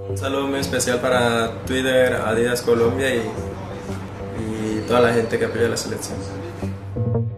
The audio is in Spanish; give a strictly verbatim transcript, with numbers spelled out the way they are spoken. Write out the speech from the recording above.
Un saludo muy especial para Twitter, Adidas Colombia y, y toda la gente que apoya la selección.